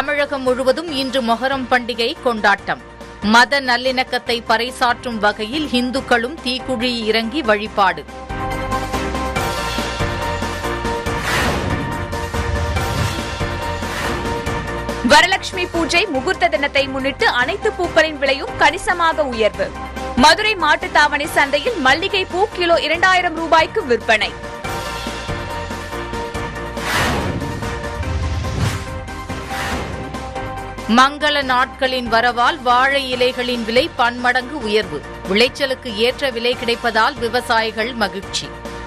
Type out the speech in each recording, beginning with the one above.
தமிழகம் முழுவதும் இன்று மொஹரம் பண்டிகை கொண்டாட்டம். மத நல்லிணக்கத்தை பறைசாற்றும் வகையில் இந்துக்களும் தீக்குழி இறங்கி வழிபாடு. வரலட்சுமி பூஜை முகூர்த்த தினத்தை முன்னிட்டு அனைத்து பூக்களின் விலையும் கணிசமாக உயர்வு. மதுரை மாட்டுத்தாவணி சந்தையில் மல்லிகை பூ கிலோ 2000 ரூபாய்க்கு விற்பனை. மங்கள நாட்களின் வரவால் வாழை இலைகளின் விலை பன்மடங்கு உயர்வு. விளைச்சலுக்கு ஏற்ற விலை கிடைப்பதால் விவசாயிகள் மகிழ்ச்சி.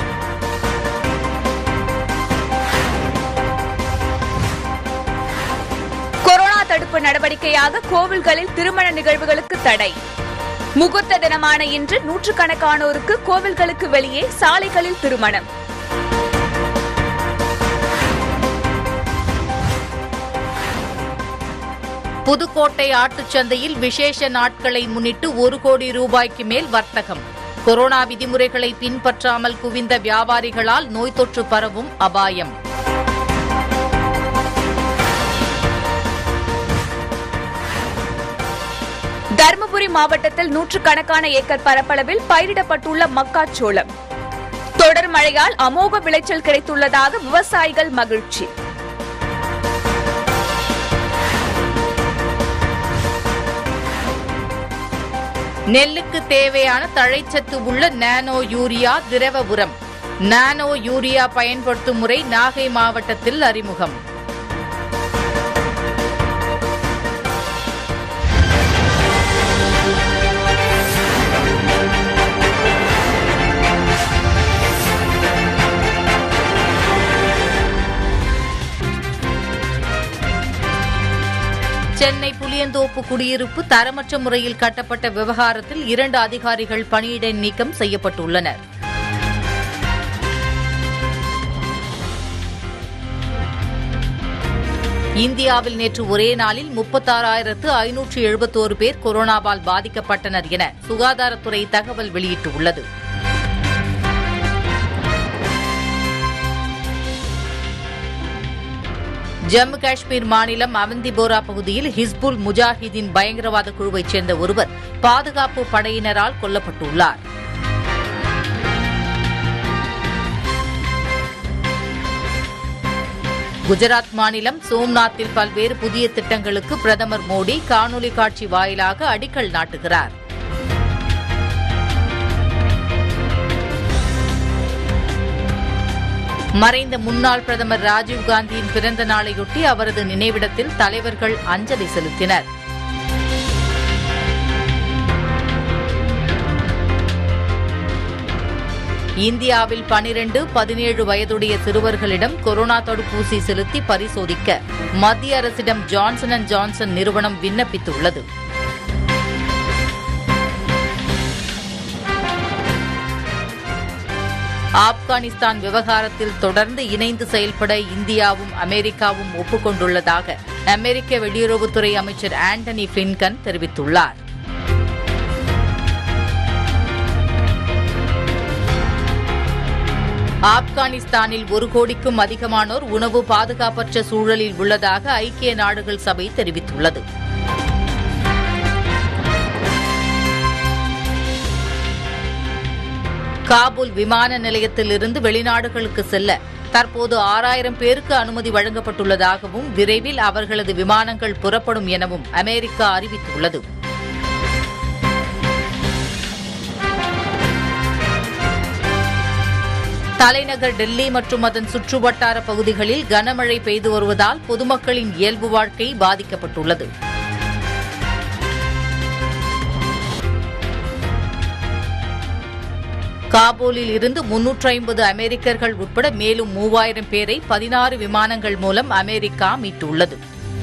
கொரோனா தடுப்பு நடவடிக்கையாக கோவில்களில் திருமண நிகழ்வுகளுக்கு தடை. முகூர்த்த தினமான இன்று நூற்றுக்கணக்கானோருக்கு கோவில்களுக்கு வெளியே சாலைகளில் திருமணம். புதுக்கோட்டை ஆட்டுச்சந்தையில் விசேஷ நாட்களை முன்னிட்டு 1 கோடி ரூபாய்க்கு மேல் வர்த்தகம். கொரோனா விதிமுறைகளை பின்பற்றாமல் குவிந்த வியாபாரிகளால் நோய் தொற்று பரவும் அபாயம். தருமபுரி மாவட்டத்தில் நூற்றுக்கணக்கான ஏக்கர் பரப்பளவில் பயிரிடப்பட்டுள்ள மக்காச்சோளம். தொடர் மழையால் அமோக விளைச்சல் கிடைத்துள்ளதாக விவசாயிகள் மகிழ்ச்சி. நெல்லுக்கு தேவையான தழைச்சத்து உள்ள நானோ யூரியா திரவ உரம். நானோ யூரியா பயன்படுத்தும் முறை நாகை மாவட்டத்தில் அறிமுகம். சென்னை புளியந்தோப்பு குடியிருப்பு தரமற்ற முறையில் கட்டப்பட்ட விவகாரத்தில் 2 அதிகாரிகள் பணியிடை நீக்கம் செய்யப்பட்டுள்ளனர். இந்தியாவில் நேற்று ஒரே நாளில் 36,571 பேர் கொரோனாவால் பாதிக்கப்பட்டனர் என சுகாதாரத்துறை தகவல் வெளியிட்டுள்ளது. ஜம்மு காஷ்மீர் மாநிலம் அவந்திபோரா பகுதியில் ஹிஸ்புல் முஜாஹிதீன் பயங்கரவாத குழுவைச் சேர்ந்த ஒருவர் பாதுகாப்பு படையினரால் கொல்லப்பட்டுள்ளார். குஜராத் மாநிலம் சோம்நாத்தில் பல்வேறு புதிய திட்டங்களுக்கு பிரதமர் மோடி காணொலி காட்சி வாயிலாக அடிக்கல் நாட்டுகிறார். மறைந்த முன்னாள் பிரதமர் ராஜீவ்காந்தியின் பிறந்த நாளையொட்டி அவரது நினைவிடத்தில் தலைவர்கள் அஞ்சலி செலுத்தினர். இந்தியாவில் 12, 17 வயதுடைய சிறுவர்களிடம் கொரோனா தடுப்பூசி செலுத்தி பரிசோதிக்க மத்திய அரசிடம் ஜான்சன் அண்ட் ஜான்சன் நிறுவனம் விண்ணப்பித்துள்ளது. ஆப்கானிஸ்தான் விவகாரத்தில் தொடர்ந்து இணைந்து செயல்பட இந்தியாவும் அமெரிக்காவும் ஒப்புக்கொண்டுள்ளதாக அமெரிக்க வெளியுறவுத்துறை அமைச்சர் ஆண்டனி பிளிங்கன் தெரிவித்துள்ளார். ஆப்கானிஸ்தானில் 1 கோடிக்கும் அதிகமானோர் உணவு பாதுகாப்பற்ற சூழலில் உள்ளதாக ஐக்கிய நாடுகள் சபை தெரிவித்துள்ளது. காபூல் விமான நிலையத்திலிருந்து வெளிநாடுகளுக்கு செல்ல தற்போது 6000 பேருக்கு அனுமதி வழங்கப்பட்டுள்ளதாகவும் விரைவில் அவர்களது விமானங்கள் புறப்படும் எனவும் அமெரிக்கா அறிவித்துள்ளது. தலைநகர் டெல்லி மற்றும் அதன் சுற்றுவட்டார பகுதிகளில் கனமழை பெய்து வருவதால் பொதுமக்களின் இயல்பு வாழ்க்கை பாதிக்கப்பட்டுள்ளது. காபூலில் இருந்து 350 அமெரிக்கர்கள் உட்பட மேலும் 3000 பேரை 16 விமானங்கள் மூலம் அமெரிக்கா மீட்டுள்ளது.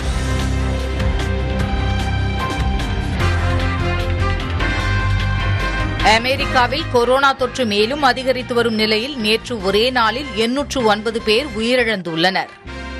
அமெரிக்காவில் கொரோனா தொற்று மேலும் அதிகரித்து வரும் நிலையில் நேற்று ஒரே நாளில் 809 பேர் உயிரிழந்துள்ளனர்.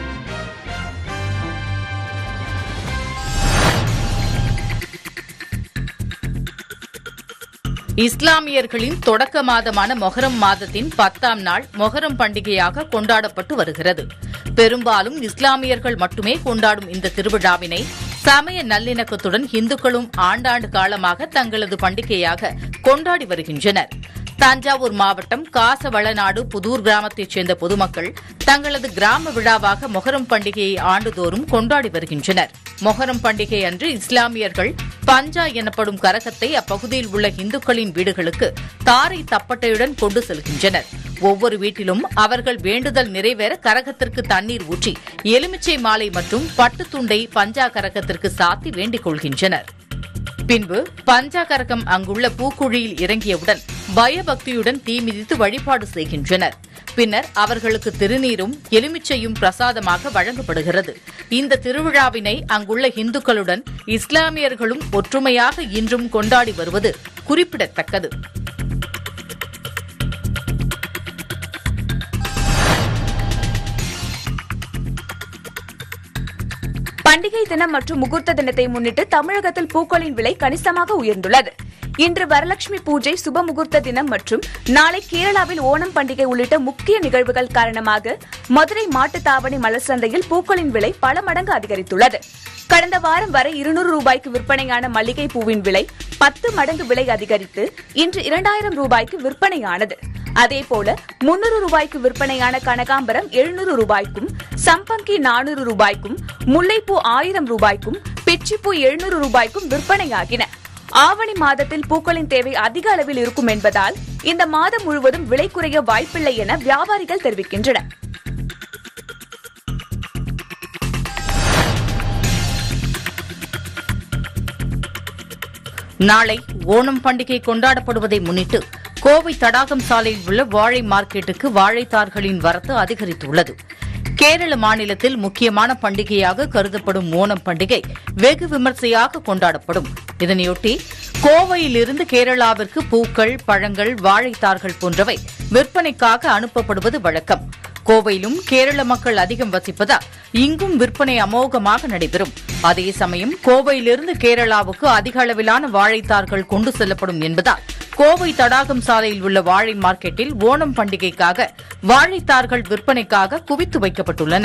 இஸ்லாமியர்களின் தொடக்க மாதமான மொஹரம் மாதத்தின் 10ஆம் நாள் மொஹரம் பண்டிகையாக கொண்டாடப்பட்டு வருகிறது. பெரும்பாலும் இஸ்லாமியர்கள் மட்டுமே கொண்டாடும் இந்த திருவிழாவினை சமய நல்லிணக்கத்துடன் இந்துக்களும் ஆண்டாண்டு காலமாக தங்களது பண்டிகையாக கொண்டாடி வருகின்றனர். தஞ்சாவூர் மாவட்டம் காசவளநாடு புதூர் கிராமத்தைச் சேர்ந்த பொதுமக்கள் தங்களது கிராம விழாவாக மொஹரம் பண்டிகையை ஆண்டுதோறும் கொண்டாடி வருகின்றனர். மொஹரம் பண்டிகை அன்று இஸ்லாமியர்கள் பஞ்சா எனப்படும் கரகத்தை அப்பகுதியில் உள்ள இந்துக்களின் வீடுகளுக்கு தாரை தப்பட்டையுடன் கொண்டு செல்கின்றனர். ஒவ்வொரு வீட்டிலும் அவர்கள் வேண்டுதல் நிறைவேற கரகத்திற்கு தண்ணீர் ஊற்றி எலுமிச்சை மாலை மற்றும் பட்டுத்துண்டை பஞ்சா கரகத்திற்கு சாத்தி வேண்டிக் கொள்கின்றனர். பின்பு பஞ்சா கரகம் அங்குள்ள பூக்குழியில் இறங்கியவுடன் பயபக்தியுடன் தீ மிதித்து வழிபாடு செய்கின்றனர். பின்னர் அவர்களுக்கு திருநீரும் எலுமிச்சையும் பிரசாதமாக வழங்கப்படுகிறது. இந்த திருவிழாவினை அங்குள்ள இந்துக்களுடன் இஸ்லாமியர்களும் ஒற்றுமையாக இன்றும் கொண்டாடி வருவது குறிப்பிடத்தக்கது. பண்டிகை தினம் மற்றும் முகூர்த்த தினத்தை முன்னிட்டு தமிழகத்தில் பூக்களின் விலை கணிசமாக உயர்ந்துள்ளது. இன்று வரலட்சுமி பூஜை, சுப முகூர்த்த தினம் மற்றும் நாளை கேரளாவில் ஓணம் பண்டிகை உள்ளிட்ட முக்கிய நிகழ்வுகள் காரணமாக மதுரை மாட்டுத்தாவணி மலர் சந்தையில் பூக்களின் விலை பல மடங்கு அதிகரித்துள்ளது. கடந்த வாரம் வரை 200 ரூபாய்க்கு விற்பனையான மல்லிகை பூவின் விலை 10 மடங்கு விலை அதிகரித்து இன்று 2000 ரூபாய்க்கு விற்பனையானது. அதேபோல 300 ரூபாய்க்கு விற்பனையான கனகாம்பரம் 700 ரூபாய்க்கும், சம்பங்கி 400 ரூபாய்க்கும், முல்லைப்பூ 1000 ரூபாய்க்கும், பிச்சிப்பூ 700 ரூபாய்க்கும் விற்பனையாகின. ஆவணி மாதத்தில் பூக்களின் தேவை அதிக அளவில் இருக்கும் என்பதால் இந்த மாதம் முழுவதும் விலை குறைய வாய்ப்பில்லை என வியாபாரிகள் தெரிவிக்கின்றனர். நாளை ஓணம் பண்டிகை கொண்டாடப்படுவதை முன்னிட்டு கோவை தடாகம் சாலையில் உள்ள வாழை மார்க்கெட்டுக்கு வாழைத்தார்களின் வரத்து அதிகரித்துள்ளது. கேரள மாநிலத்தில் முக்கியமான பண்டிகையாக கருதப்படும் ஓணம் பண்டிகை வெகு விமர்சையாக கொண்டாடப்படும். இதனையொட்டி கோவையிலிருந்து கேரளாவிற்கு பூக்கள், பழங்கள், வாழைத்தார்கள் போன்றவை விற்பனைக்காக அனுப்பப்படுவது வழக்கம். கோவையிலும் கேரள மக்கள் அதிகம் வசிப்பதால் இங்கும் விற்பனை அமோகமாக நடைபெறும். அதே சமயம் கோவையிலிருந்து கேரளாவுக்கு அதிக அளவிலான வாழைத்தார்கள் கொண்டு செல்லப்படும் என்பதால் கோவை தடாகம் சாலையில் உள்ள வாழை மார்க்கெட்டில் ஓணம் பண்டிகைக்காக வாழைத்தார்கள் விற்பனைக்காக குவித்து வைக்கப்பட்டுள்ளன.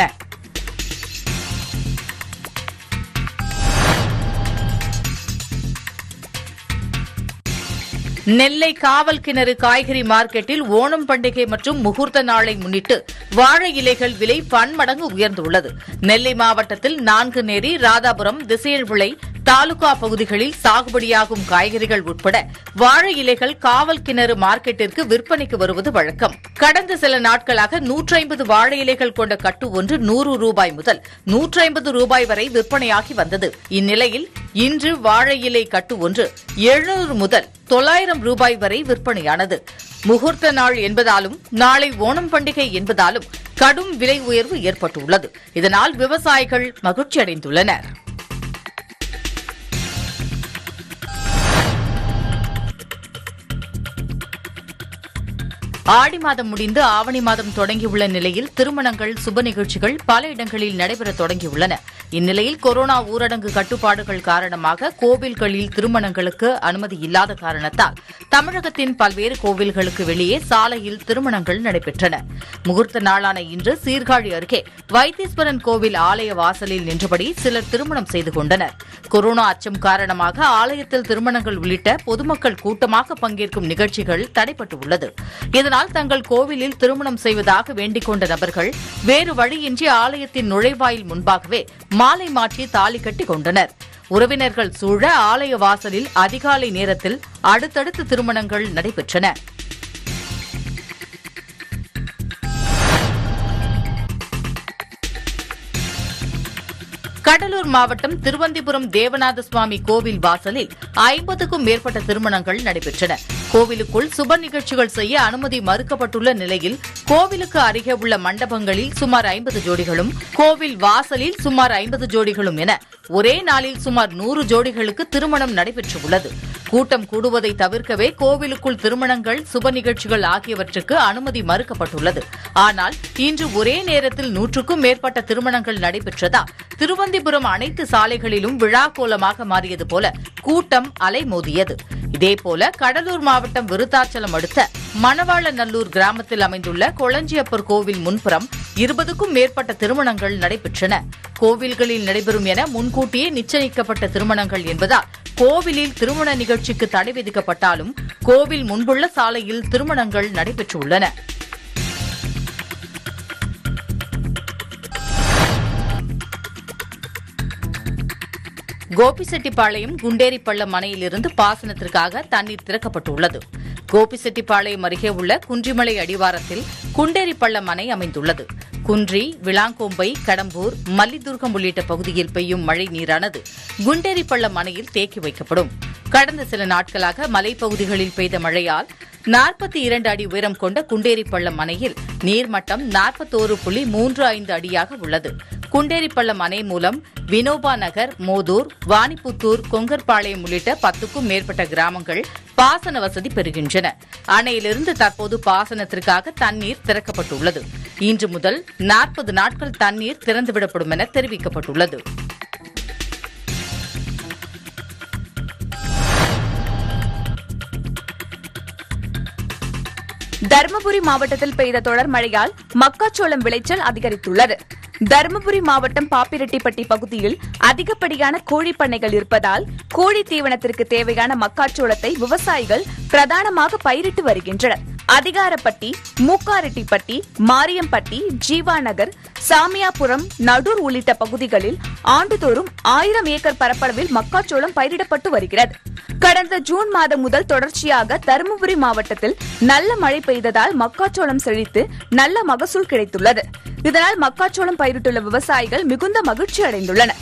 நெல்லை காவல் கிணறு காய்கறி மார்க்கெட்டில் ஓணம் பண்டிகை மற்றும் முகூர்த்த நாளை முன்னிட்டு வாழை இலைகள் விலை பன்மடங்கு உயர்ந்துள்ளது. நெல்லை மாவட்டத்தில் நான்குநேரி, ராதாபுரம், திசையல்விளை தாலுகா பகுதிகளில் சாகுபடியாகும் காய்கறிகள் உட்பட வாழை இலைகள் காவல் கிணறு மார்க்கெட்டிற்கு விற்பனைக்கு வருவது வழக்கம். கடந்த சில நாட்களாக 150 வாழை இலைகள் கொண்ட கட்டு ஒன்று 100 ரூபாய் முதல் 150 ரூபாய் வரை விற்பனையாகி வந்தது. இந்நிலையில் இன்று வாழை இலை கட்டு ஒன்று 700 முதல் 900 ரூபாய் வரை விற்பனையானது. முகூர்த்த நாள் என்பதாலும் நாளை ஓணம் பண்டிகை என்பதாலும் கடும் விலை உயர்வு ஏற்பட்டுள்ளது. இதனால் விவசாயிகள் மகிழ்ச்சியடைந்துள்ளனர். ஆடி மாதம் முடிந்து ஆவணி மாதம் தொடங்கியுள்ள நிலையில் திருமணங்கள், சுப நிகழ்ச்சிகள் பல இடங்களில் நடைபெற தொடங்கியுள்ளன. இந்நிலையில் கொரோனா ஊரடங்கு கட்டுப்பாடுகள் காரணமாக கோவில்களில் திருமணங்களுக்கு அனுமதி இல்லாத காரணத்தால் தமிழகத்தின் பல்வேறு கோவில்களுக்கு வெளியே சாலையில் திருமணங்கள் நடைபெற்றன. முகூர்த்த நாளான இன்று சீர்காழி அருகே வைத்தீஸ்வரன் கோவில் ஆலய வாசலில் நின்றபடி சிலர் திருமணம் செய்து கொண்டனர். கொரோனா அச்சம் காரணமாக ஆலயத்தில் திருமணங்கள் உள்ளிட்ட பொதுமக்கள் கூட்டமாக பங்கேற்கும் நிகழ்ச்சிகள் தடைபட்டுள்ளது. இதனால் தங்கள் கோவிலில் திருமணம் செய்வதாக வேண்டிக் கொண்ட நபர்கள் வேறு வழியின்றி ஆலயத்தின் நுழைவாயில் முன்பாகவே மாலை மாற்றி தாலி கட்டிக் கொண்டனர். உறவினர்கள் சூழ ஆலய வாசலில் அதிகாலை நேரத்தில் அடுத்தடுத்து திருமணங்கள் நடைபெற்றன. கடலூர் மாவட்டம் திருவந்திபுரம் தேவநாத சுவாமி கோவில் வாசலில் 50க்கும் மேற்பட்ட திருமணங்கள் நடைபெற்றன. கோவிலுக்குள் சுப நிகழ்ச்சிகள் செய்ய அனுமதி மறுக்கப்பட்டுள்ள நிலையில் கோவிலுக்கு அருகே உள்ள மண்டபங்களில் சுமார் 50 ஜோடிகளும், கோவில் வாசலில் சுமார் 50 ஜோடிகளும் என ஒரே நாளில் சுமார் 100 ஜோடிகளுக்கு திருமணம் நடைபெற்றுள்ளது. கூட்டம் கூடுவதை தவிர்க்கவே கோவிலுக்குள் திருமணங்கள், சுப நிகழ்ச்சிகள் ஆகியவற்றுக்கு அனுமதி மறுக்கப்பட்டுள்ளது. ஆனால் இன்று ஒரே நேரத்தில் 100க்கும் மேற்பட்ட திருமணங்கள் நடைபெற்றதால் திருவந்திபுரம் அனைத்து சாலைகளிலும் விழா கோலமாக மாறியது போல கூட்டம் அலைமோதியது. இதேபோல கடலூர் மாவட்டம் விருத்தாச்சலம் அடுத்த மணவாளநல்லூர் கிராமத்தில் அமைந்துள்ள கொளஞ்சியப்பர் கோவில் முன்புறம் 20க்கும் மேற்பட்ட திருமணங்கள் நடைபெற்றன. கோவில்களில் நடைபெறும் என முன்கூட்டியே நிச்சயிக்கப்பட்ட திருமணங்கள் என்பதால் கோவிலில் திருமண நிகழ்ச்சிக்கு தடை விதிக்கப்பட்டாலும் கோவில் முன்புள்ள சாலையில் திருமணங்கள் நடைபெற்றுள்ளன. கோபிசெட்டிப்பாளையம் குண்டேரிப்பள்ளம் அணையிலிருந்து பாசனத்திற்காக தண்ணீர் திறக்கப்பட்டுள்ளது. கோபிசெட்டிப்பாளையம் அருகே உள்ள குன்றிமலை அடிவாரத்தில் குண்டேரிப்பள்ளம் அணை அமைந்துள்ளது. குன்றி, விளாங்கொம்பை, கடம்பூர், மல்லிதுர்கம் உள்ளிட்ட பகுதியில் பெய்யும் மழை நீரானது குண்டேரிப்பள்ளம் அணையில் தேக்கி வைக்கப்படும். கடந்த சில நாட்களாக மலைப்பகுதிகளில் பெய்த மழையால் 42 அடி உயரம் கொண்ட குண்டேரிப்பள்ளம் அணையில் நீர்மட்டம் 41.35 அடியாக உள்ளது. குண்டேரிப்பள்ளம் அணை மூலம் வினோபா நகர், மோதூர், வாணிப்புத்தூர், கொங்கர்பாளையம் உள்ளிட்ட 10க்கும் மேற்பட்ட கிராமங்கள் பாசன வசதி பெறுகின்றன. அணையிலிருந்து தற்போது பாசனத்திற்காக தண்ணீர் திறக்கப்பட்டுள்ளது. இன்று முதல் 40 நாட்கள் தண்ணீர் திறந்துவிடப்படும் என தெரிவிக்கப்பட்டுள்ளது. தருமபுரி மாவட்டத்தில் பெய்த தொடர் மழையால் மக்காச்சோளம் விளைச்சல் அதிகரித்துள்ளது. தருமபுரி மாவட்டம் பாப்பிரெட்டிப்பட்டி பகுதியில் அதிகப்படியான கோழி பண்ணைகள் இருப்பதால் கோழி தீவனத்திற்கு தேவையான மக்காச்சோளத்தை விவசாயிகள் பிரதானமாக பயிரிட்டு வருகின்றனர். அதிகாரப்பட்டி, மூக்காரெட்டிப்பட்டி, மாரியம்பட்டி, ஜீவாநகர், சாமியாபுரம், நடூர் உள்ளிட்ட பகுதிகளில் ஆண்டுதோறும் 1000 ஏக்கர் பரப்பளவில் மக்காச்சோளம் பயிரிடப்பட்டு வருகிறது. கடந்த ஜூன் மாதம் முதல் தொடர்ச்சியாக தருமபுரி மாவட்டத்தில் நல்ல மழை பெய்ததால் மக்காச்சோளம் செழித்து நல்ல மகசூல் கிடைத்துள்ளது. இதனால் மக்காச்சோளம் பயிரிட்டுள்ள விவசாயிகள் மிகுந்த மகிழ்ச்சி அடைந்துள்ளனர்.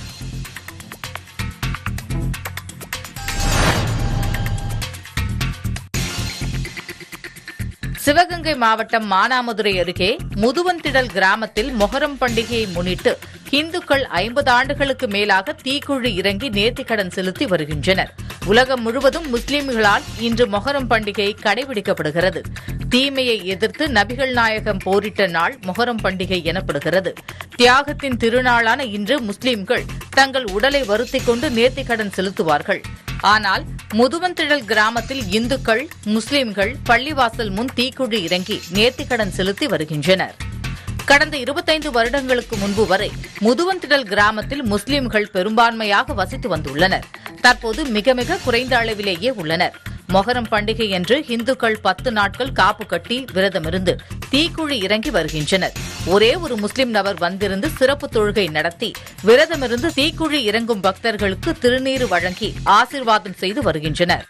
சிவகங்கை மாவட்டம் மானாமதுரை அருகே முதுவன்திடல் கிராமத்தில் மொஹரம் பண்டிகையை முன்னிட்டு இந்துக்கள் 50 ஆண்டுகளுக்கு மேலாக தீக்குழி இறங்கி நேர்த்திக்கடன் செலுத்தி வருகின்றனர். உலகம் முழுவதும் முஸ்லிம்களால் இன்று மொஹரம் பண்டிகை கடைபிடிக்கப்படுகிறது. தீமையை எதிர்த்து நபிகள் நாயகம் போரிட்ட நாள் மொஹரம் பண்டிகை எனப்படுகிறது. தியாகத்தின் திருநாளான இன்று முஸ்லிம்கள் தங்கள் உடலை வருத்திக் கொண்டு நேர்த்திக்கடன் செலுத்துவார்கள். ஆனால் முதுவன்திடல் கிராமத்தில் இந்துக்கள், முஸ்லிம்கள் பள்ளிவாசல் முன் தீக்குழி இறங்கி நேர்த்திக்கடன் செலுத்தி வருகின்றனர். கடந்த 25 வருடங்களுக்கு முன்பு வரை முதுவன்திடல் கிராமத்தில் முஸ்லிம்கள் பெரும்பான்மையாக வசித்து வந்துள்ளனர். தற்போது மிக மிக குறைந்த அளவிலேயே உள்ளனர். மொஹரம் பண்டிகை என்று இந்துக்கள் 10 நாட்கள் காப்பு கட்டி விரதமிருந்து தீக்குழி இறங்கி வருகின்றனர். ஒரே ஒரு முஸ்லிம் நபர் வந்திருந்து சிறப்பு தொழுகை நடத்தி விரதமிருந்து தீக்குழி இறங்கும் பக்தர்களுக்கு திருநீறு வழங்கி ஆசீர்வாதம் செய்து வருகின்றனர்.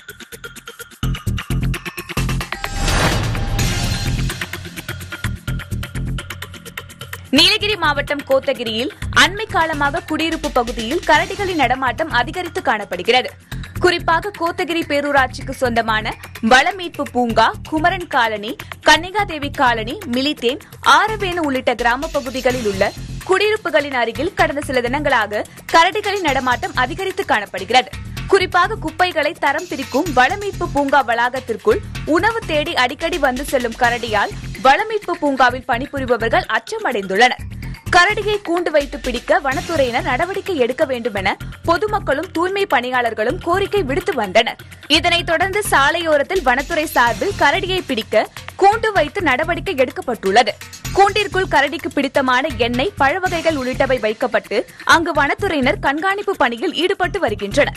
நீலகிரி மாவட்டம் கோத்தகிரியில் அண்மை காலமாக குடியிருப்பு பகுதியில் கரடிகளின் நடமாட்டம் அதிகரித்து காணப்படுகிறது. குறிப்பாக கோத்தகிரி பேரூராட்சிக்கு சொந்தமான வளமீட்பு பூங்கா, குமரன் காலனி, கன்னிகாதேவி காலனி, மிலித்தேன், ஆரவேணு உள்ளிட்ட கிராம பகுதிகளில் உள்ள குடியிருப்புகளின் அருகில் கடந்த சில தினங்களாக கரடிகளின் நடமாட்டம் அதிகரித்து காணப்படுகிறது. குறிப்பாக குப்பைகளை தரம் பிரிக்கும் வளமீட்பு பூங்கா வளாகத்திற்குள் உணவு தேடி அடிக்கடி வந்து செல்லும் கரடியால் வளமீட்பு பூங்காவில் பணிபுரிபவர்கள் அச்சமடைந்துள்ளனர். கரடியை கூண்டு வைத்து பிடிக்க வனத்துறையினர் நடவடிக்கை எடுக்க வேண்டும் என பொதுமக்களும் தூய்மை பணியாளர்களும் கோரிக்கை விடுத்து வந்தனர். இதனைத் தொடர்ந்து சாலையோரத்தில் வனத்துறை சார்பில் கரடியை பிடிக்க கூண்டு வைத்து நடவடிக்கை எடுக்கப்பட்டுள்ளது. கூண்டிற்குள் கரடிக்கு பிடித்தமான எண்ணெய், பழ வகைகள் உள்ளிட்டவை வைக்கப்பட்டு அங்கு வனத்துறையினர் கண்காணிப்பு பணியில் ஈடுபட்டு வருகின்றனர்.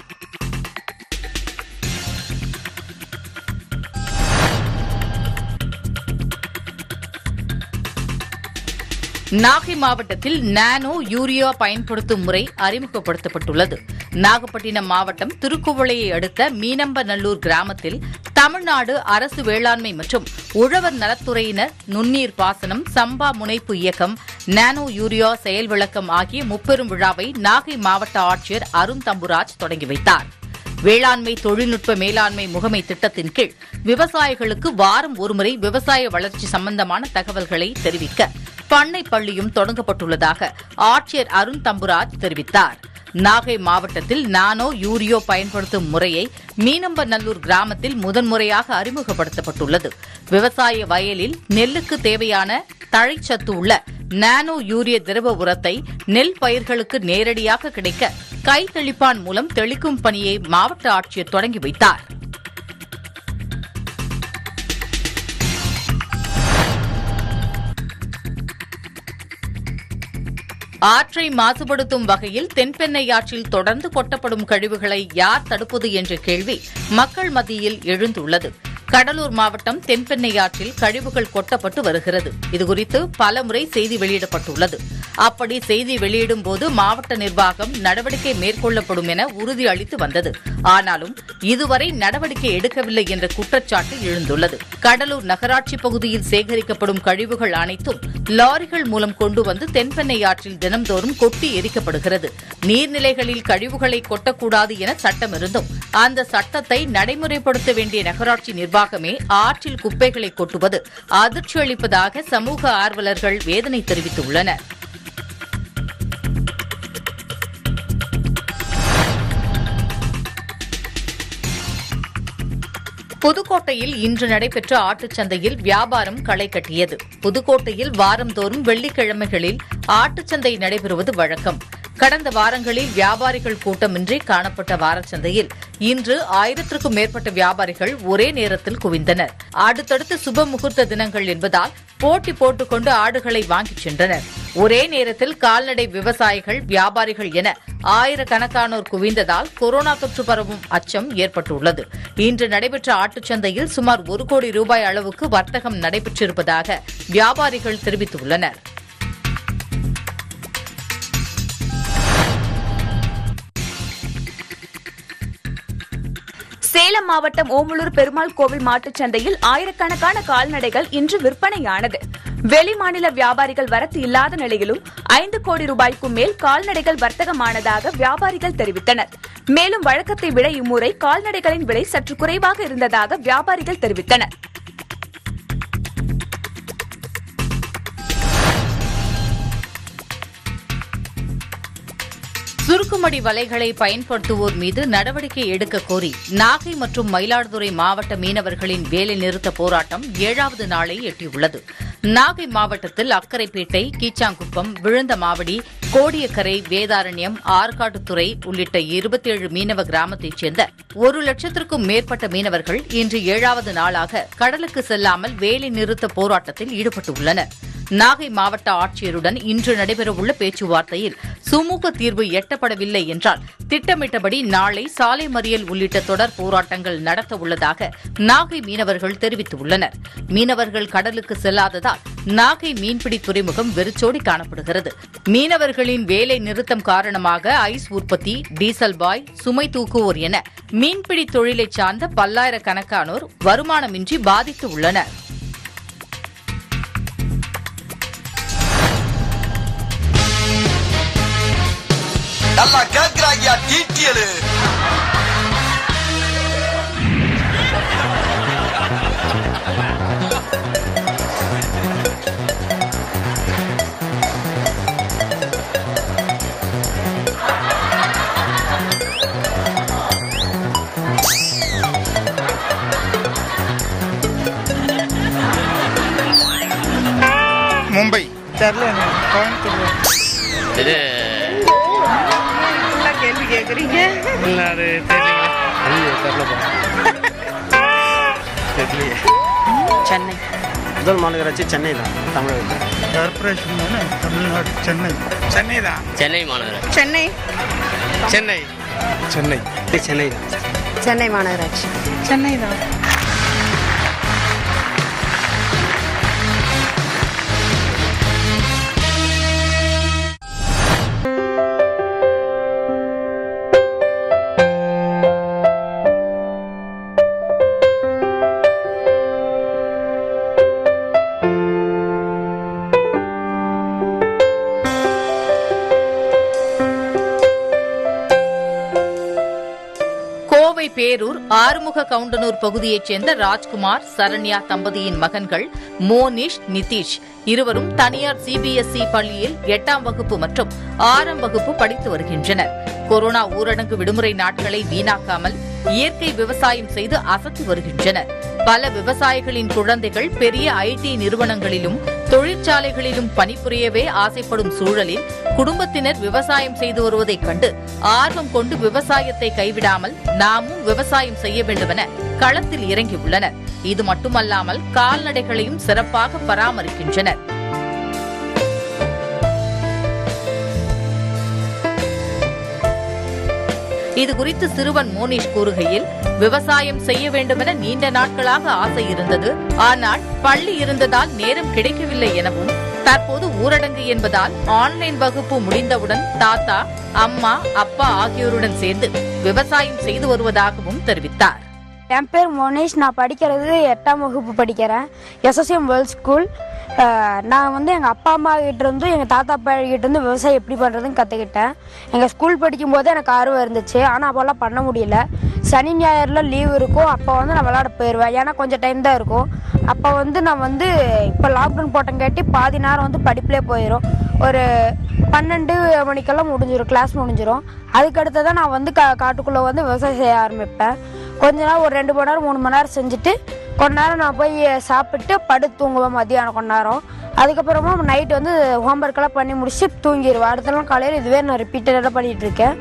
நாகை மாவட்டத்தில் நானோ யூரியா பயன்படுத்தும் முறை அறிமுகப்படுத்தப்பட்டுள்ளது. நாகப்பட்டினம் மாவட்டம் திருக்குவளையை அடுத்த மீனம்பநல்லூர் கிராமத்தில் தமிழ்நாடு அரசு வேளாண்மை மற்றும் உழவர் நலத்துறையினர் நுண்ணீர் பாசனம், சம்பா முனைப்பு இயக்கம், நானோ யூரியா செயல் விளக்கம் ஆகிய முப்பெரும் விழாவை நாகை மாவட்ட ஆட்சியர் அருண் தம்புராஜ் தொடங்கி வைத்தார். வேளாண்மை தொழில்நுட்ப மேலாண்மை முகமை திட்டத்தின் கீழ் விவசாயிகளுக்கு வாரம் ஒருமுறை விவசாய வளர்ச்சி சம்பந்தமான தகவல்களை தெரிவிக்க பண்ணை பள்ளியும் தொடங்கப்பட்டுள்ளதாக ஆட்சியர் அருண் தம்புராஜ் தெரிவித்தார். நாகை மாவட்டத்தில் நானோ யூரியோ பயன்படுத்தும் முறையை மீனம்பநல்லூர் கிராமத்தில் முதன்முறையாக அறிமுகப்படுத்தப்பட்டுள்ளது. விவசாய வயலில் நெல்லுக்கு தேவையான தழைச்சத்து உள்ள நானோ யூரிய திரவ உரத்தை நெல் பயிர்களுக்கு நேரடியாக கிடைக்க கை தெளிப்பான் மூலம் தெளிக்கும் பணியை மாவட்ட ஆட்சியர் தொடங்கி வைத்தார். ஆற்றை மாசுபடுத்தும் வகையில் தென்பெண்ணை ஆற்றில் தொடர்ந்து கொட்டப்படும் கழிவுகளை யார் தடுப்பது என்ற கேள்வி மக்கள் மத்தியில் எழுந்துள்ளது. கடலூர் மாவட்டம் தென்பெண்ணை ஆற்றில் கழிவுகள் கொட்டப்பட்டு வருகிறது. இதுகுறித்து பலமுறை செய்தி வெளியிடப்பட்டுள்ளது. அப்படி செய்தி வெளியிடும் போது மாவட்ட நிர்வாகம் நடவடிக்கை மேற்கொள்ளப்படும் என உறுதி அளித்து வந்தது. ஆனாலும் இதுவரை நடவடிக்கை எடுக்கவில்லை என்ற குற்றச்சாட்டு எழுந்துள்ளது. கடலூர் நகராட்சி பகுதியில் சேகரிக்கப்படும் கழிவுகள் அனைத்தும் லாரிகள் மூலம் கொண்டு வந்து தென்பெண்ணை ஆற்றில் தினம்தோறும் கொட்டி எரிக்கப்படுகிறது. நீர்நிலைகளில் கழிவுகளை கொட்டக்கூடாது என சட்டம் இருந்தும் அந்த சட்டத்தை நடைமுறைப்படுத்த வேண்டிய நகராட்சி நிர்வாகமே ஆற்றில் குப்பைகளை கொட்டுவது அதிர்ச்சி அளிப்பதாக சமூக ஆர்வலர்கள் வேதனை தெரிவித்துள்ளனர். புதுக்கோட்டையில் இன்று நடைபெற்ற ஆட்டுச்சந்தையில் வியாபாரம் களை கட்டியது. புதுக்கோட்டையில் வாரந்தோறும் வெள்ளிக்கிழமைகளில் ஆட்டுச்சந்தை நடைபெறுவது வழக்கம். கடந்த வாரங்களில் வியாபாரிகள் கூட்டமின்றி காணப்பட்ட வாரச்சந்தையில் இன்று 1000க்கும் மேற்பட்ட வியாபாரிகள் ஒரே நேரத்தில் குவிந்தனர். அடுத்தடுத்து சுப முகூர்த்த தினங்கள் என்பதால் போட்டி போட்டுக்கொண்டு ஆடுகளை வாங்கிச் சென்றனர். ஒரே நேரத்தில் கால்நடை விவசாயிகள், வியாபாரிகள் என ஆயிரக்கணக்கானோர் குவிந்ததால் கொரோனா தொற்று பரவும் அச்சம் ஏற்பட்டுள்ளது. இன்று நடைபெற்ற ஆட்டுச்சந்தையில் சுமார் 1 கோடி ரூபாய் அளவுக்கு வர்த்தகம் நடைபெற்றிருப்பதாக வியாபாரிகள் தெரிவித்துள்ளனர். சேலம் மாவட்டம் ஓமலூர் பெருமாள் கோவில் மாட்டுச் சந்தையில் ஆயிரக்கணக்கான கால்நடைகள் இன்று விற்பனையானது. வெளிமாநில வியாபாரிகள் வரத்து இல்லாத நிலையிலும் 5 கோடி ரூபாய்க்கும் மேல் கால்நடைகள் வர்த்தகமானதாக வியாபாரிகள் தெரிவித்தனர். மேலும் வழக்கத்தை விட இம்முறை கால்நடைகளின் விலை சற்று குறைவாக இருந்ததாக வியாபாரிகள் தெரிவித்தனர். சுருக்குமடி வலைகளை பயன்படுத்துவோர் மீது நடவடிக்கை எடுக்க கோரி நாகை மற்றும் மயிலாடுதுறை மாவட்ட மீனவர்களின் வேலைநிறுத்த போராட்டம் 7வது நாளை எட்டியுள்ளது. நாகை மாவட்டத்தில் அக்கரைப்பேட்டை, கீச்சாங்குப்பம், விழுந்தமாவடி, கோடியக்கரை, வேதாரண்யம், ஆற்காட்டுத்துறை உள்ளிட்ட 27 மீனவ கிராமத்தைச் சேர்ந்த 1,00,000க்கும் மேற்பட்ட மீனவர்கள் இன்று 7வது நாளாக கடலுக்கு செல்லாமல் வேலைநிறுத்த போராட்டத்தில் ஈடுபட்டுள்ளனர். நாகை மாவட்ட ஆட்சியருடன் இன்று நடைபெறவுள்ள பேச்சுவார்த்தையில் சுமூக தீர்வு எட்டப்படவில்லை என்றால் திட்டமிட்டபடி நாளை சாலை மறியல் உள்ளிட்ட தொடர் போராட்டங்கள் நடத்த உள்ளதாக நாகை மீனவர்கள் தெரிவித்துள்ளனர். மீனவர்கள் கடலுக்கு செல்லாததால் நாகை மீன்பிடி துறைமுகம் வெறிச்சோடி காணப்படுகிறது. மீனவர்களின் வேலை நிறுத்தம் காரணமாக ஐஸ் உற்பத்தி, டீசல் பாய், சுமை தூக்குவோர் என மீன்பிடி தொழிலைச் சார்ந்த பல்லாயிரக்கணக்கானோர் வருமானமின்றி பாதித்து உள்ளனர். நல்லா கேக்குறாங்க டீட்டியல். மும்பை தெரியல, கோயம்புத்தூர். இது கேள்வி கேக்குறீங்க. இல்ல அது தெரியல. சென்னை முதல் மாநகராட்சி சென்னை தான். தமிழக கார்பரேஷன் தானே, தமிழ்நாடு. சென்னை. சென்னை தான். சென்னை மாநகராட்சி. சென்னை சென்னை. சென்னை. சென்னை தான். சென்னை மாநகராட்சி. சென்னை தான். பேரூர் ஆறுமுக கவுண்டனூர் பகுதியைச் சேர்ந்த ராஜ்குமார், சரண்யா தம்பதியின் மகன்கள் மோனிஷ், நிதிஷ் இருவரும் தனியார் சிபிஎஸ்இ பள்ளியில் 8ஆம் வகுப்பு மற்றும் 6ஆம் வகுப்பு படித்து வருகின்றனர். கொரோனா ஊரடங்கு விடுமுறை நாட்களை வீணாக்காமல் இயற்கை விவசாயம் செய்து அசத்தி வருகின்றனர். பல விவசாயிகளின் குழந்தைகள் பெரிய ஐடி நிறுவனங்களிலும் தொழிற்சாலைகளிலும் பணிபுரியவே ஆசைப்படும் சூழலில் குடும்பத்தினர் விவசாயம் செய்து வருவதைக் கண்டு ஆர்வம் கொண்டு விவசாயத்தை கைவிடாமல் நாமும் விவசாயம் செய்ய வேண்டுமென களத்தில் இறங்கியுள்ளனர். இது மட்டுமல்லாமல் கால்நடைகளையும் சிறப்பாக பராமரிக்கின்றனர். இதுகுறித்து சிறுவன் மோனிஷ் கூறுகையில், விவசாயம் செய்ய வேண்டுமென நீண்ட நாட்களாக ஆசை இருந்தது. ஆனால் பள்ளி இருந்ததால் நேரம் கிடைக்கவில்லை எனவும், தற்போது ஊரடங்கு என்பதால் ஆன்லைன் வகுப்பு முடிந்தவுடன் தாத்தா, அம்மா, அப்பா ஆகியோருடன் சேர்ந்து விவசாயம் செய்து வருவதாகவும் தெரிவித்தார். என் பேர் மோனிஷ். நான் படிக்கிறது 8ஆம் வகுப்பு படிக்கிறேன், எஸ்எஸ்எம் வேர்ல்ட் ஸ்கூல். நான் எங்கள் அப்பா அம்மா கிட்டேருந்து எங்கள் தாத்தா அப்பா கிட்டேருந்து விவசாயம் எப்படி பண்ணுறதுன்னு கற்றுக்கிட்டேன். எங்கள் ஸ்கூல் படிக்கும்போது எனக்கு ஆர்வம் இருந்துச்சு, ஆனால் அப்போல்லாம் பண்ண முடியல. சனி ஞாயிறில் லீவ் இருக்கும், அப்போ நான் விளையாட போயிடுவேன், ஏன்னா கொஞ்சம் டைம் தான் இருக்கும். அப்போ நான் இப்போ லாக்டவுன் போட்டங்காட்டி பாதி நேரம் படிப்பிலே போயிடும். ஒரு 12 மணிக்கெல்லாம் முடிஞ்சிடும், கிளாஸ் முடிஞ்சிடும். அதுக்கடுத்து தான் நான் காட்டுக்குள்ளே விவசாயம் செய்ய ஆரம்பிப்பேன். கொஞ்ச நேரம் ஒரு 2 மணி நேரம் 3 மணி நேரம் செஞ்சுட்டு கொஞ்ச நேரம் நான் போய் சாப்பிட்டு படுத்து தூங்குவேன் மதியானம் கொஞ்ச நேரம். அதுக்கப்புறமா நைட்டு ஹோம்ஒர்க்கெல்லாம் பண்ணி முடிச்சுட்டு தூங்கிடுவேன். அடுத்த நாள் காலையில் இதுவே நான் ரிப்பீட்டடாக பண்ணிட்டு இருக்கேன்.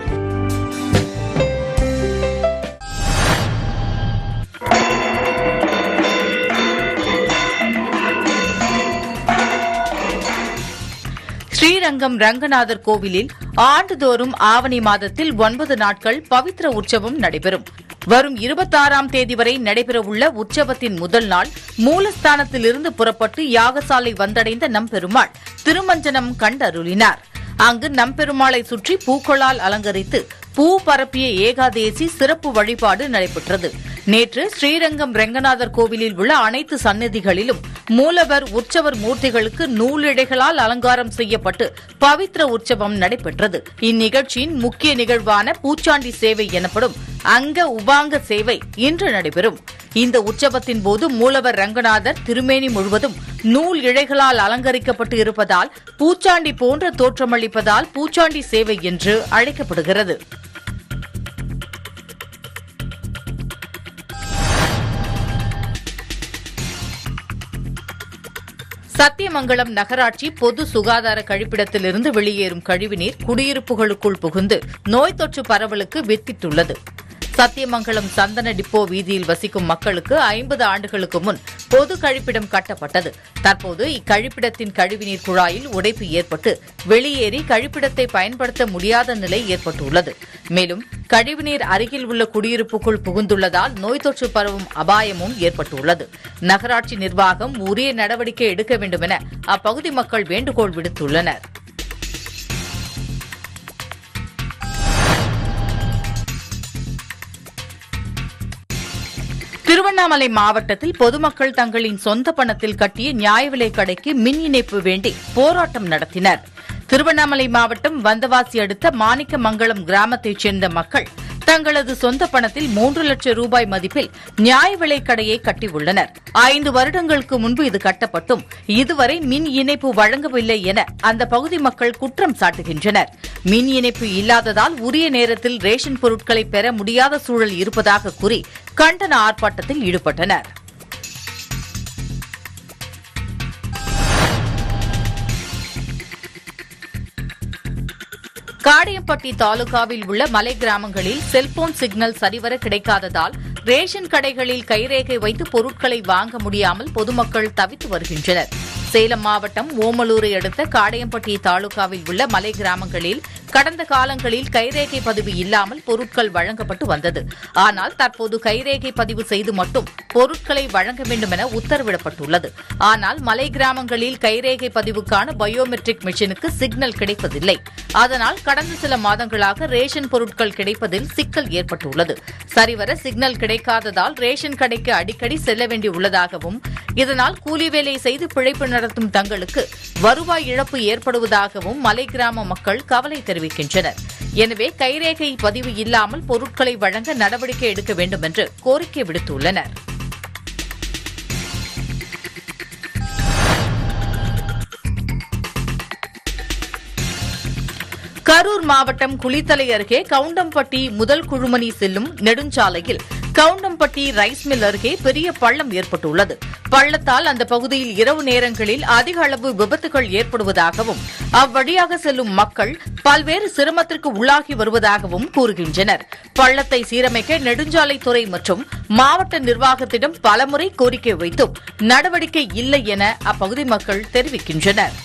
ஸ்ரீரங்கம் ரங்கநாதர் கோவிலில் ஆண்டுதோறும் ஆவணி மாதத்தில் 9 நாட்கள் பவித்ர உற்சவம் நடைபெறும். வரும் 26ஆம் தேதி வரை நடைபெறவுள்ள உற்சவத்தின் முதல் நாள் மூலஸ்தானத்திலிருந்து புறப்பட்டு யாகசாலை வந்தடைந்த நம்பெருமாள் திருமஞ்சனம் கண்டருளினார். அங்கு நம்பெருமாளை சுற்றி பூக்களால் அலங்கரித்து பூ பரப்பிய ஏகாதேசி சிறப்பு வழிபாடு நடைபெற்றது. நேற்று ஸ்ரீரங்கம் ரங்கநாதர் கோவிலில் உள்ள அனைத்து சன்னதிகளிலும் மூலவர் உற்சவர் மூர்த்திகளுக்கு நூலிழைகளால் அலங்காரம் செய்யப்பட்டு பவித்ர உற்சவம் நடைபெற்றது. இந்நிகழ்ச்சியின் முக்கிய நிகழ்வான பூச்சாண்டி சேவை எனப்படும் அங்க உபாங்க சேவை இன்று நடைபெறும். இந்த உற்சவத்தின் போது மூலவர் ரங்கநாதர் திருமேனி முழுவதும் நூல் இழைகளால் அலங்கரிக்கப்பட்டு இருப்பதால் பூச்சாண்டி போன்ற தோற்றமளிப்பதால் பூச்சாண்டி சேவை என்று அழைக்கப்படுகிறது. சத்தியமங்கலம் நகராட்சி பொது சுகாதார கழிப்பிடத்திலிருந்து வெளியேறும் கழிவுநீர் குடியிருப்புகளுக்குள் புகுந்து நோய் தொற்று பரவலுக்கு வித்திட்டுள்ளது. சத்தியமங்கலம் சந்தன டிப்போ வீதியில் வசிக்கும் மக்களுக்கு 50 ஆண்டுகளுக்கு முன் பொது கழிப்பிடம் கட்டப்பட்டது. தற்போது இக்கழிப்பிடத்தின் கழிவுநீர் குழாயில் உடைப்பு ஏற்பட்டு வெளியேறி கழிப்பிடத்தை பயன்படுத்த முடியாத நிலை ஏற்பட்டுள்ளது. மேலும் கழிவுநீர் அருகில் உள்ள குடியிருப்புக்குள் புகுந்துள்ளதால் நோய் தொற்று பரவும் அபாயமும் ஏற்பட்டுள்ளது. நகராட்சி நிர்வாகம் உரிய நடவடிக்கை எடுக்க வேண்டும் என அப்பகுதி மக்கள் வேண்டுகோள் விடுத்துள்ளனர். திருவண்ணாமலை மாவட்டத்தில் பொதுமக்கள் தங்களின் சொந்த பணத்தில் கட்டிய நியாய விலைக் கடைக்கு மின் இணைப்பு வேண்டி போராட்டம் நடத்தினர். திருவண்ணாமலை மாவட்டம் வந்தவாசி அடுத்த மாணிக்கமங்கலம் கிராமத்தைச் சேர்ந்த மக்கள் தங்களது சொந்த பணத்தில் 3 லட்சம் ரூபாய் மதிப்பில் நியாய விலைக் கடையை கட்டியுள்ளனர். 5 வருடங்களுக்கு முன்பு இது கட்டப்பட்டும் இதுவரை மின் இணைப்பு வழங்கவில்லை என அந்த பகுதி மக்கள் குற்றம் சாட்டுகின்றனர். மின் இணைப்பு இல்லாததால் உரிய நேரத்தில் ரேஷன் பொருட்களை பெற முடியாத சூழல் இருப்பதாக கூறி கண்டன ஆர்ப்பாட்டத்தில் ஈடுபட்டனர். காடையம்பட்டி தாலுகாவில் உள்ள மலை கிராமங்களில் செல்போன் சிக்னல் சரிவர கிடைக்காததால் ரேஷன் கடைகளில் கைரேகை வைத்து பொருட்களை வாங்க முடியாமல் பொதுமக்கள் தவித்து வருகின்றனர். சேலம் மாவட்டம் ஓமலூரை அடுத்த காடையம்பட்டி தாலுகாவில் உள்ள மலை கிராமங்களில் கடந்த காலங்களில் கைரேகை பதிவு இல்லாமல் பொருட்கள் வழங்கப்பட்டு வந்தது. ஆனால் தற்போது கைரேகை பதிவு செய்து மட்டும் பொருட்களை வழங்க வேண்டும் என உத்தரவிடப்பட்டுள்ளது. ஆனால் மலை கிராமங்களில் கைரேகை பதிவுக்கான பயோமெட்ரிக் மிஷினுக்கு சிக்னல் கிடைப்பதில்லை. அதனால் கடந்த சில மாதங்களாக ரேஷன் பொருட்கள் கிடைப்பதில் சிக்கல் ஏற்பட்டுள்ளது. சரிவர சிக்னல் கிடைக்காததால் ரேஷன் கடைக்கு அடிக்கடி செல்ல வேண்டியுள்ளதாகவும் இதனால் கூலி வேலை செய்து பிழைப்பு நடத்தும் தங்களுக்கு வருவாய் இழப்பு ஏற்படுவதாகவும் மலை கிராம மக்கள் கவலை தெரிவிக்கின்றனர். எனவே கைரேகை பதிவு இல்லாமல் பொருட்களை வழங்க நடவடிக்கை எடுக்க வேண்டும் என்று கோரிக்கை விடுத்துள்ளனர். கரூர் மாவட்டம் குளித்தலை அருகே கவுண்டம்பட்டி முதல் குழுமணி செல்லும் நெடுஞ்சாலையில் கவுண்டம்பட்டி ரைஸ் மில் அருகே பெரிய பள்ளம் ஏற்பட்டுள்ளது. பள்ளத்தால் அந்த பகுதியில் இரவு நேரங்களில் அதிக அளவு விபத்துகள் ஏற்படுவதாகவும் அவ்வழியாக செல்லும் மக்கள் பல்வேறு சிரமத்திற்கு உள்ளாகி வருவதாகவும் கூறுகின்றனர். பள்ளத்தை சீரமைக்க நெடுஞ்சாலைத்துறை மற்றும் மாவட்ட நிர்வாகத்திடம் பலமுறை கோரிக்கை வைத்தும் நடவடிக்கை இல்லை என அப்பகுதி மக்கள் தெரிவிக்கின்றனர்.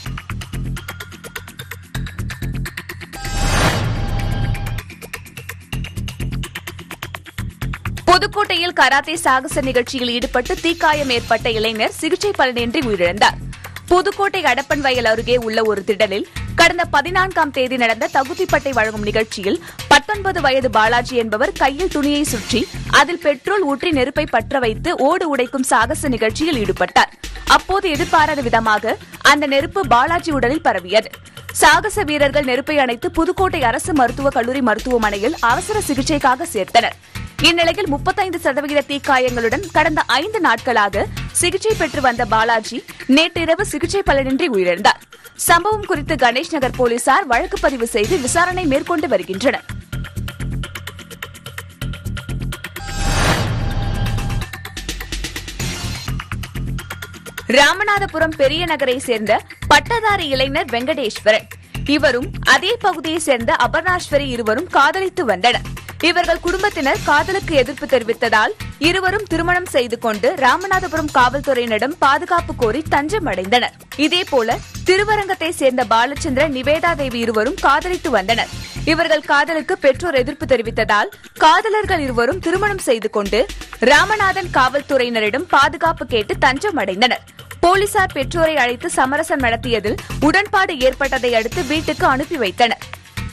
புதுக்கோட்டையில் கராத்தே சாகச நிகழ்ச்சியில் ஈடுபட்டு தீக்காயம் ஏற்பட்ட இளைஞர் சிகிச்சை பலனின்றி உயிரிழந்தார். புதுக்கோட்டை அடப்பன்வயல் அருகே உள்ள ஒரு திடலில் கடந்த 14ஆம் தேதி நடந்த தகுதிப்பட்டை வழங்கும் நிகழ்ச்சியில் 19 வயது பாலாஜி என்பவர் கையில் துணியை சுற்றி அதில் பெட்ரோல் ஊற்றி நெருப்பை பற்ற வைத்து ஓடு உடைக்கும் சாகச நிகழ்ச்சியில் ஈடுபட்டார். அப்போது எதிர்பாராத விதமாக அந்த நெருப்பு பாலாஜி உடலில் பரவியது. சாகச வீரர்கள் நெருப்பை அணைத்து புதுக்கோட்டை அரசு மருத்துவக் கல்லூரி மருத்துவமனையில் அவசர சிகிச்சைக்காக சேர்த்தனர். இந்நிலையில் 35% தீக்காயங்களுடன் கடந்த 5 நாட்களாக சிகிச்சை பெற்று வந்த பாலாஜி நேற்றிரவு சிகிச்சை பலனின்றி உயிரிழந்தார். சம்பவம் குறித்து கணேஷ் நகர் போலீசார் வழக்கு பதிவு செய்து விசாரணை மேற்கொண்டு வருகின்றனர். ராமநாதபுரம் பெரிய நகரை சேர்ந்த பட்டதாரி இளைஞர் வெங்கடேஸ்வரன், இவரும் அதே பகுதியை சேர்ந்த அபர்ணாஸ்வரி இருவரும் காதலித்து வந்தனர். இவர்கள் குடும்பத்தினர் காதலுக்கு எதிர்ப்பு தெரிவித்ததால் இருவரும் திருமணம் செய்து கொண்டு ராமநாதபுரம் காவல்துறையினரிடம் பாதுகாப்பு கோரி தஞ்சம் அடைந்தனர். இதேபோல திருவரங்கத்தை சேர்ந்த பாலச்சந்திரன், நிவேதா தேவி இருவரும் காதலித்து வந்தனர். இவர்கள் காதலுக்கு பெற்றோர் எதிர்ப்பு தெரிவித்ததால் காதலர்கள் இருவரும் திருமணம் செய்து கொண்டு ராமநாதன் காவல்துறையினரிடம் பாதுகாப்பு கேட்டு தஞ்சம் அடைந்தனர். போலீசார் பெற்றோரை அழைத்து சமரசம் நடத்தியதில் உடன்பாடு ஏற்பட்டதை அடுத்து வீட்டுக்கு அனுப்பி வைத்தனர்.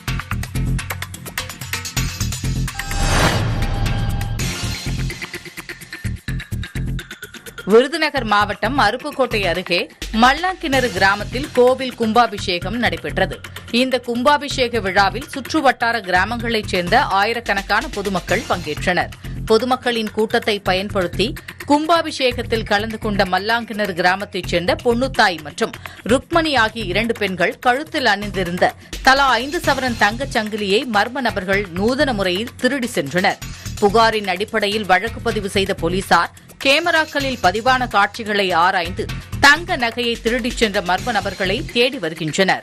விருதுநகர் மாவட்டம் அருப்புக்கோட்டை அருகே மல்லாங்கிணறு கிராமத்தில் கோவில் கும்பாபிஷேகம் நடைபெற்றது. இந்த கும்பாபிஷேக விழாவில் சுற்றுவட்டார கிராமங்களைச் சேர்ந்த ஆயிரக்கணக்கான பொதுமக்கள் பங்கேற்றனர். பொதுமக்களின் கூட்டத்தை பயன்படுத்தி கும்பாபிஷேகத்தில் கலந்து கொண்ட மல்லாங்கிணறு கிராமத்தைச் சேர்ந்த பொன்னுத்தாய் மற்றும் ருக்மணி ஆகிய 2 பெண்கள் கழுத்தில் அணிந்திருந்த தலா 5 சவரன் தங்கச் சங்கிலியை மர்ம நபர்கள் நூதன முறையில் திருடி சென்றனர். புகாரின் அடிப்படையில் வழக்கு பதிவு செய்த போலீசார் கேமராக்களில் பதிவான காட்சிகளை ஆராய்ந்து தங்க நகையை திருடிச் சென்ற மர்ம நபர்களை தேடி வருகின்றனர்.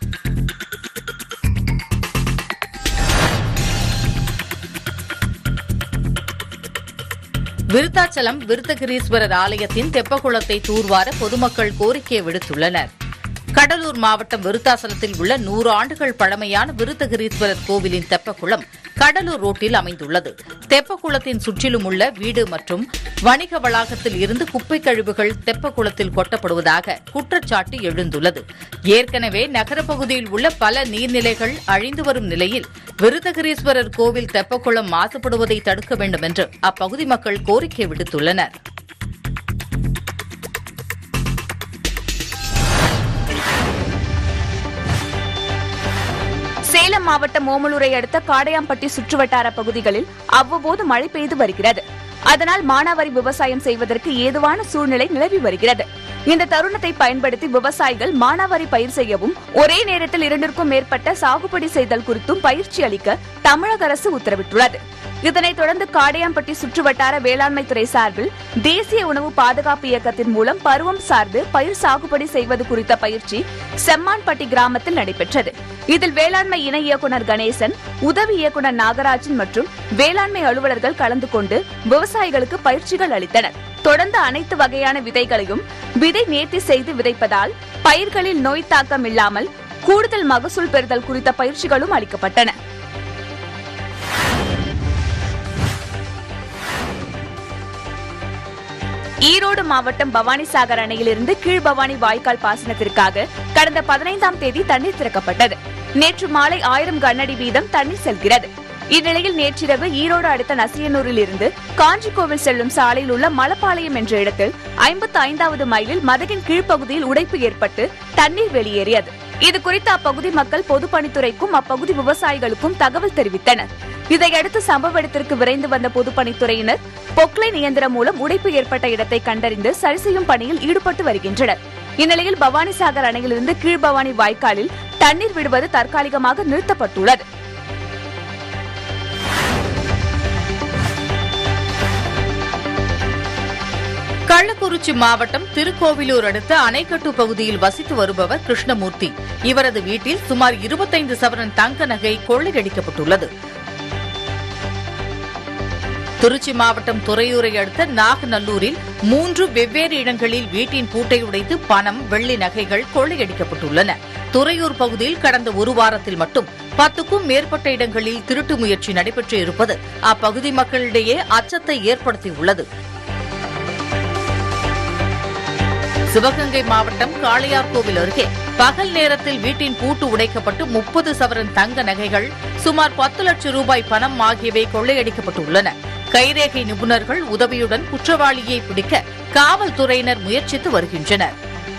விருத்தாச்சலம் விருத்தகிரீஸ்வரர் ஆலயத்தின் தெப்பக்குளத்தை தூர்வார பொதுமக்கள் கோரிக்கை விடுத்துள்ளனர். கடலூர் மாவட்டம் விருத்தாசலத்தில் உள்ள 100 ஆண்டுகள் பழமையான விருத்தகிரீஸ்வரர் கோவிலின் தெப்பக்குளம் கடலூர் ரோட்டில் அமைந்துள்ளது. தெப்பக்குளத்தின் சுற்றிலும் உள்ள வீடு மற்றும் வணிக வளாகத்தில் இருந்து குப்பை கழிவுகள் தெப்பக்குளத்தில் கொட்டப்படுவதாக குற்றச்சாட்டு எழுந்துள்ளது. ஏற்கனவே நகரப்பகுதியில் உள்ள பல நீர்நிலைகள் அழிந்து வரும் நிலையில் விருத்தகிரீஸ்வரர் கோவில் தெப்பக்குளம் மாசுபடுவதை தடுக்க வேண்டும் என்று அப்பகுதி மக்கள் கோரிக்கை விடுத்துள்ளனர். சேலம் மாவட்டம் ஓமலூரை அடுத்த காடையாம்பட்டி சுற்றுவட்டார பகுதிகளில் அவ்வப்போது மழை பெய்து வருகிறது. அதனால் மானாவாரி விவசாயம் செய்வதற்கு ஏதுவான சூழ்நிலை நிலவி வருகிறது. இந்த தருணத்தை பயன்படுத்தி விவசாயிகள் மானாவாரி பயிர் செய்யவும் ஒரே நேரத்தில் 2க்கும் மேற்பட்ட சாகுபடி செய்தல் குறித்தும் பயிற்சி அளிக்க தமிழக அரசு உத்தரவிட்டுள்ளது. இதனைத் தொடர்ந்து காடையாம்பட்டி சுற்றுவட்டார வேளாண்மை துறை சார்பில் தேசிய உணவு பாதுகாப்பு இயக்கத்தின் மூலம் பருவம் சார்ந்து பயிர் சாகுபடி செய்வது குறித்த பயிற்சி செம்மான்பட்டி கிராமத்தில் நடைபெற்றது. இதில் வேளாண்மை இணை இயக்குநர் கணேசன், உதவி இயக்குநர் நாகராஜன் மற்றும் வேளாண்மை அலுவலர்கள் கலந்து கொண்டு விவசாயிகளுக்கு பயிற்சிகள் அளித்தனர். தொடர்ந்து அனைத்து வகையான விதைகளையும் விதை நேர்த்தி செய்து விதைப்பதால் பயிர்களில் நோய் தாக்கம் இல்லாமல் கூடுதல் மகசூல் பெறுதல் குறித்த பயிற்சிகளும் அளிக்கப்பட்டன. ஈரோடு மாவட்டம் பவானிசாகர் அணையிலிருந்து கீழ்பவானி வாய்க்கால் பாசனத்திற்காக கடந்த 15ஆம் தேதி தண்ணீர் திறக்கப்பட்டது. நேற்று மாலை 1000 கனஅடி வீதம் தண்ணீர் செல்கிறது. இந்நிலையில் நேற்றிரவு ஈரோடு அடுத்த நசியனூரில் இருந்து காஞ்சிகோவில் செல்லும் சாலையில் உள்ள மலப்பாளையம் என்ற இடத்தில் 55வது மைலில் மதகின் கீழ்ப்பகுதியில் உடைப்பு ஏற்பட்டு தண்ணீர் வெளியேறியது. இதுகுறித்து அப்பகுதி மக்கள் பொதுப்பணித்துறைக்கும் அப்பகுதி விவசாயிகளுக்கும் தகவல் தெரிவித்தனர். இதையடுத்து சம்பவ இடத்திற்கு விரைந்து வந்த பொதுப்பணித்துறையினர் பொக்லைன் இயந்திரம் மூலம் உடைப்பு ஏற்பட்ட இடத்தை கண்டறிந்து சரி செய்யும் பணியில் ஈடுபட்டு வருகின்றனர். இந்நிலையில் பவானிசாகர் அணையிலிருந்து கீழ்பவானி வாய்க்காலில் தண்ணீர் விடுவது தற்காலிகமாக நிறுத்தப்பட்டுள்ளது. கள்ளக்குறிச்சி மாவட்டம் திருக்கோவிலூர் அடுத்த அணைக்கட்டு பகுதியில் வசித்து வருபவர் கிருஷ்ணமூர்த்தி. இவரது வீட்டில் சுமார் 25 சவரன் தங்க நகை கொள்ளையடிக்கப்பட்டுள்ளது. திருச்சி மாவட்டம் துறையூரை அடுத்த நாகநல்லூரில் 3 வெவ்வேறு இடங்களில் வீட்டின் பூட்டை உடைத்து பணம், வெள்ளி நகைகள் கொள்ளையடிக்கப்பட்டுள்ளன. துறையூர் பகுதியில் கடந்த ஒரு வாரத்தில் மட்டும் 10க்கும் மேற்பட்ட இடங்களில் திருட்டு முயற்சி நடைபெற்று இருப்பது அப்பகுதி மக்களிடையே அச்சத்தை ஏற்படுத்தியுள்ளது. சிவகங்கை மாவட்டம் காளையார்கோவில் அருகே பகல் நேரத்தில் வீட்டின் பூட்டு உடைக்கப்பட்டு 30 சவரன் தங்க நகைகள், சுமார் 10 லட்சம் ரூபாய் பணம் ஆகியவை கொள்ளையடிக்கப்பட்டுள்ளன. கைரேகை நிபுணர்கள் உதவியுடன் குற்றவாளியை பிடிக்க காவல்துறையினர் முயற்சித்து வருகின்றனர்.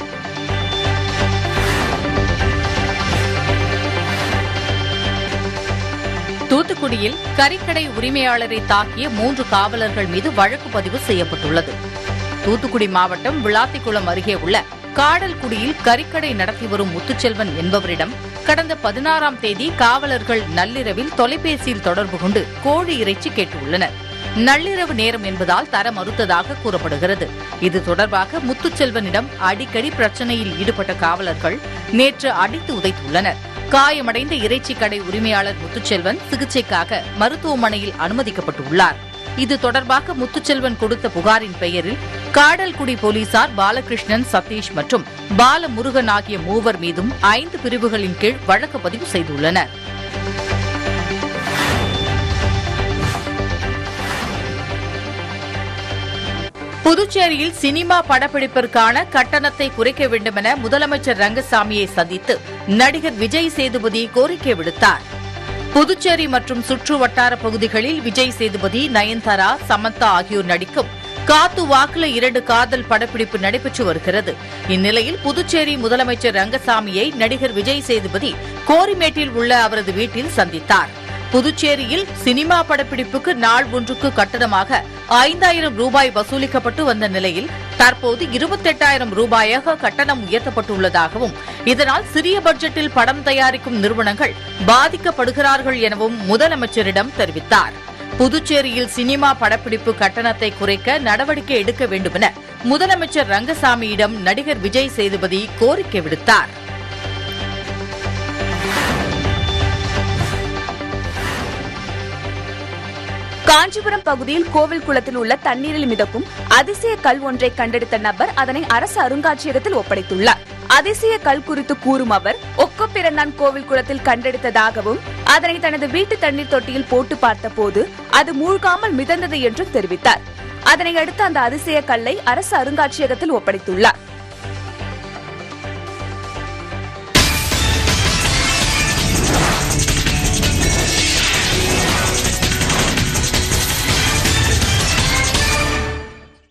தூத்துக்குடியில் கறிக்கடை உரிமையாளரை தாக்கிய 3 காவலர்கள் மீது வழக்கு பதிவு செய்யப்பட்டுள்ளது. தூத்துக்குடி மாவட்டம் விளாத்திக்குளம் அருகே உள்ள காடல்குடியில் கறிக்கடை நடத்தி வரும் முத்துச்செல்வன் என்பவரிடம் கடந்த 16ஆம் தேதி காவலர்கள் நள்ளிரவில் தொலைபேசியில் தொடர்பு கொண்டு கோழி இறைச்சி கேட்டுள்ளனர். நள்ளிரவு நேரம் என்பதால் தர மறுத்ததாக கூறப்படுகிறது. இது தொடர்பாக முத்துச்செல்வனிடம் அடிக்கடி பிரச்சனையில் ஈடுபட்ட காவலர்கள் நேற்று அடித்து உதைத்துள்ளனர். காயமடைந்த இறைச்சி கடை உரிமையாளர் முத்துச்செல்வன் சிகிச்சைக்காக மருத்துவமனையில் அனுமதிக்கப்பட்டுள்ளார். இது தொடர்பாக முத்துச்செல்வன் கொடுத்த புகாரின் பெயரில் காடல்குடி போலீசார் பாலகிருஷ்ணன், சதீஷ் மற்றும் பாலமுருகன் ஆகிய 3 மீதும் 5 பிரிவுகளின் கீழ் வழக்கு பதிவு செய்துள்ளனர். புதுச்சேரியில் சினிமா படப்பிடிப்பிற்கான கட்டணத்தை குறைக்க வேண்டுமென முதலமைச்சர் ரங்கசாமியை சந்தித்து நடிகர் விஜய் சேதுபதி கோரிக்கை விடுத்தார். புதுச்சேரி மற்றும் சுற்று வட்டார பகுதிகளில் விஜய் சேதுபதி, நயன்தாரா, சமந்தா ஆகியோர் நடிக்கும் காத்து வாக்குல 2 காதல் படப்பிடிப்பு நடைபெற்று வருகிறது. இந்நிலையில் புதுச்சேரி முதலமைச்சர் ரங்கசாமியை நடிகர் விஜய் சேதுபதி கோரிமேட்டில் உள்ள அவரது வீட்டில் சந்தித்தார். புதுச்சேரியில் சினிமா படப்பிடிப்புக்கு நாள் ஒன்றுக்கு கட்டணமாக 5000 ரூபாய் வசூலிக்கப்பட்டு வந்த நிலையில் தற்போது 28,000 ரூபாயாக கட்டணம் உயர்த்தப்பட்டுள்ளதாகவும், இதனால் சிறிய பட்ஜெட்டில் படம் தயாரிக்கும் நிறுவனங்கள் பாதிக்கப்படுகிறார்கள் எனவும் முதலமைச்சரிடம் தெரிவித்தார். புதுச்சேரியில் சினிமா படப்பிடிப்பு கட்டணத்தை குறைக்க நடவடிக்கை எடுக்க வேண்டுமென முதலமைச்சர் ரங்கசாமியிடம் நடிகர் விஜய் சேதுபதி கோரிக்கை விடுத்தார். காஞ்சிபுரம் பகுதியில் கோவில் குளத்தில் உள்ள தண்ணீரில் மிதக்கும் அதிசய கல் ஒன்றை கண்டெடுத்த நபர் அதனை அரசு அருங்காட்சியகத்தில் ஒப்படைத்துள்ளார். அதிசய கல் குறித்து கூறும் அவர், ஒக்கப்பிறந்தான் கோவில் குளத்தில் கண்டெடுத்ததாகவும் அதனை தனது வீட்டு தண்ணீர் தொட்டியில் போட்டு பார்த்தபோது அது மூழ்காமல் மிதந்தது என்றும் தெரிவித்தார். அதனை அடுத்து அந்த அதிசய கல்லை அரசு அருங்காட்சியகத்தில் ஒப்படைத்துள்ளார்.